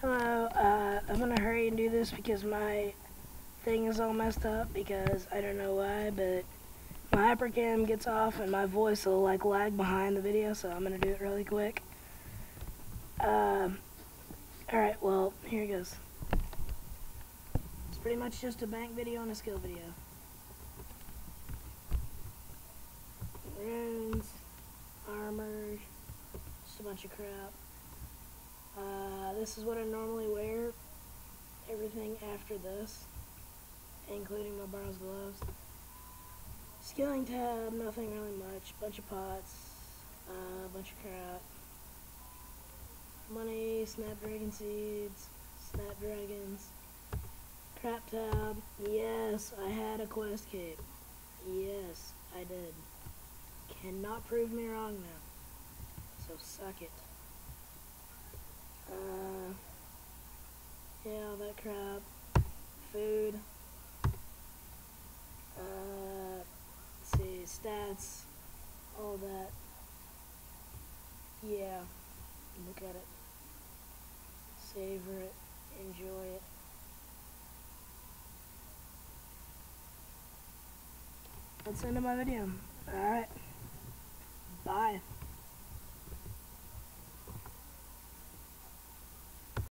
Hello, I'm gonna hurry and do this because my thing is all messed up because I don't know why, but my hypercam gets off and my voice will like lag behind the video, so I'm gonna do it really quick. Alright, well, here it goes. It's pretty much just a bank video and a skill video. Runes, armor, just a bunch of crap. This is what I normally wear. Everything after this, including my bronze gloves. Skilling tab, nothing really much. Bunch of pots, bunch of crap. Money, snapdragon seeds, snapdragons. Crap tab, yes, I had a quest cape. Yes, I did. Cannot prove me wrong now. So suck it. Yeah, all that crap. Food. Let's see, stats. All that. Yeah. Look at it. Savor it. Enjoy it. That's the end of my video. Alright. Bye.